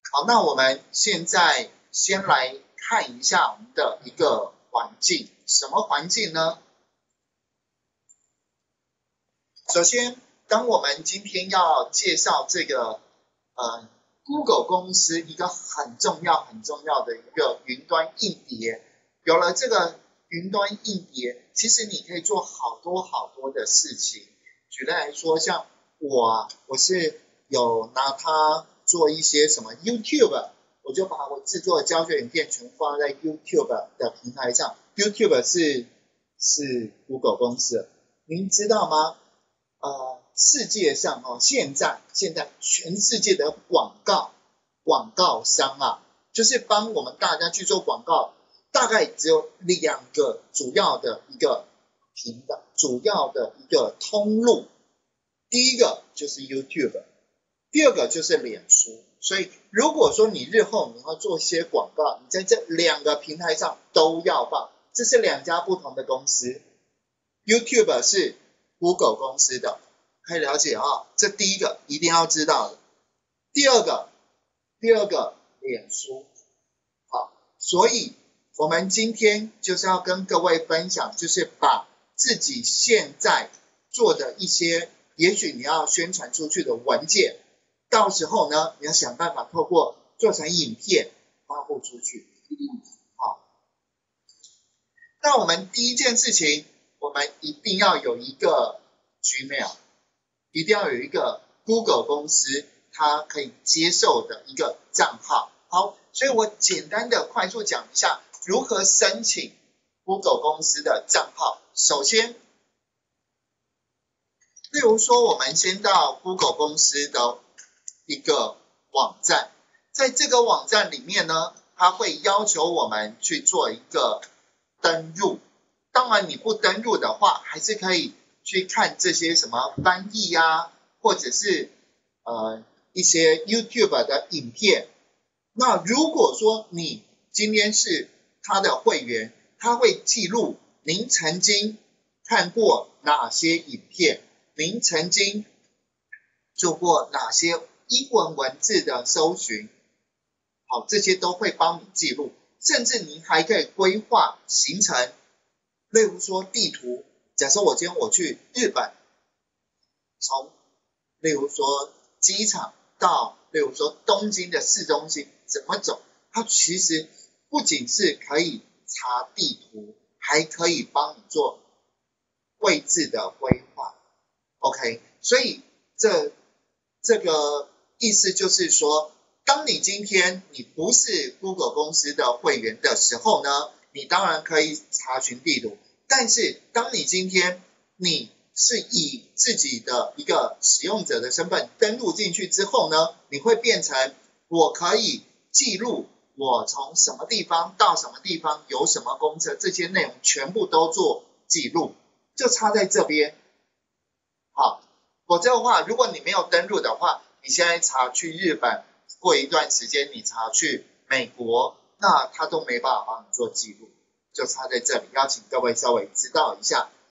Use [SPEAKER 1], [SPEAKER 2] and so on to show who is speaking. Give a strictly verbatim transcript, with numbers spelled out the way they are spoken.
[SPEAKER 1] 好，那我们现在先来看一下我们的一个环境，什么环境呢？首先，当我们今天要介绍这个呃 Google 公司一个很重要很重要的一个云端硬碟，有了这个云端硬碟，其实你可以做好多好多的事情。举例来说，像我啊，我是有拿它做一些什么 YouTube， 我就把我制作的教学影片全放在 YouTube 的平台上。YouTube 是是 Google 公司的，您知道吗？呃，世界上哦，现在现在全世界的广告广告商啊，就是帮我们大家去做广告，大概只有两个主要的一个频道，主要的一个通路。第一个就是 YouTube， 第二个就是脸书。所以如果说你日后你要做一些广告，你在这两个平台上都要放，这是两家不同的公司。YouTube 是 Google 公司的，可以了解啊、哦，这第一个一定要知道的。第二个，第二个脸书，好，所以我们今天就是要跟各位分享，就是把自己现在做的一些，也许你要宣传出去的文件，到时候呢，你要想办法透过做成影片发布出去。好，那我们第一件事情，我们一定要有一个 Gmail， 一定要有一个 Google 公司它可以接受的一个账号。好，所以我简单的快速讲一下如何申请 Google 公司的账号。首先，例如说我们先到 Google 公司的一个网站，在这个网站里面呢，它会要求我们去做一个登入。当然你不登入的话，还是可以去看这些什么翻译啊，或者是呃一些 YouTube 的影片。那如果说你今天是他的会员，他会记录您曾经看过哪些影片，您曾经做过哪些英文文字的搜寻，好，这些都会帮你记录，甚至您还可以规划行程。例如说地图，假设我今天我去日本，从例如说机场到例如说东京的市中心怎么走，它其实不仅是可以查地图，还可以帮你做位置的规划。 OK， 所以这这个意思就是说，当你今天你不是 Google 公司的会员的时候呢，你当然可以查询地图，但是当你今天你是以自己的一个使用者的身份登录进去之后呢，你会变成我可以记录我从什么地方到什么地方，有什么公车，这些内容全部都做记录，就差在这边。好，否则的话，如果你没有登录的话，你现在查去日本，过一段时间你查去美国，那他都没办法帮你做记录，就差在这里，要请各位稍微知道一下。